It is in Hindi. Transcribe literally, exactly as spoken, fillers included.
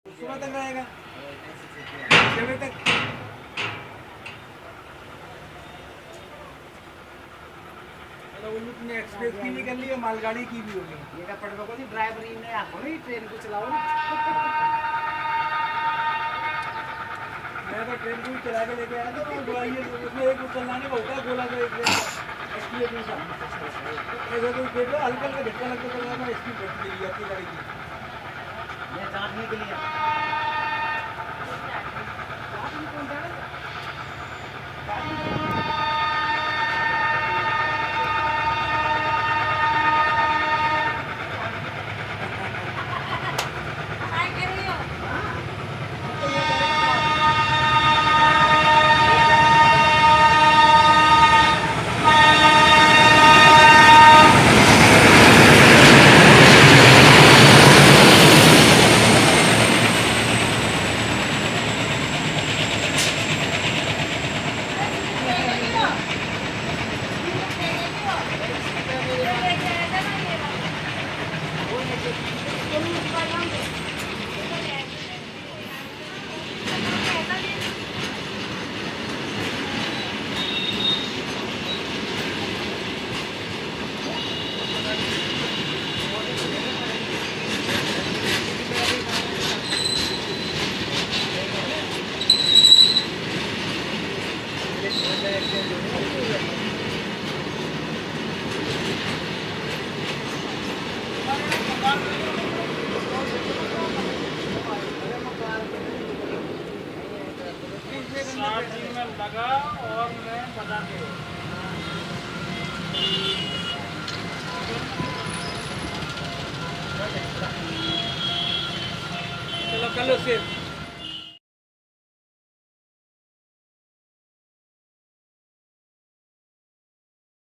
सुबह तक रहेगा, छः बजे तक। तुमने एक्सप्रेस की भी कर ली और मालगाड़ी की भी होगी। ये का पड़वा को नहीं ड्राइवर ही नहीं आखो नहीं ट्रेन को चलाओ ना। मैं तो ट्रेन को भी चला के लेके आया था और ये उसमें एक चलाने का होता है गोला का एक एसपीजे जैसा। ऐसा कोई देख लो हल्का हल्का धक्का लगता चला जाता है, स्पीड बढ़ती चली जाती है गाड़ी की। ये जांचने के लिए लगा और मैं बता के चलो कल से